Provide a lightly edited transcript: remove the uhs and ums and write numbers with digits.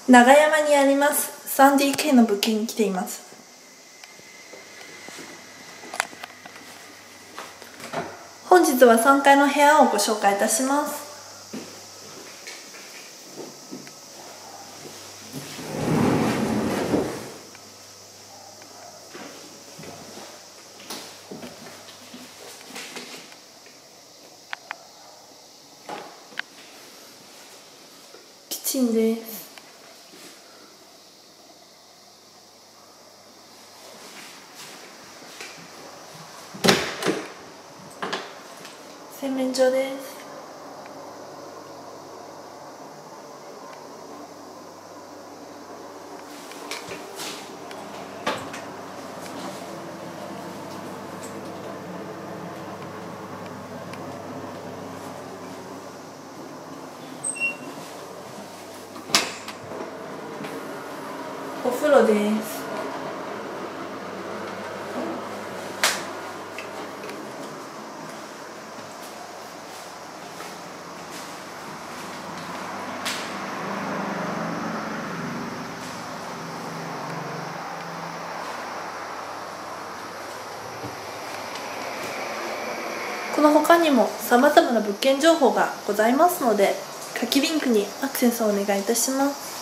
長山にあります 3DK の物件に来ています。本日は3階の部屋をご紹介いたします。キッチンです。洗面所です。お風呂です。この他にも様々な物件情報がございますので、下記リンクにアクセスをお願いいたします。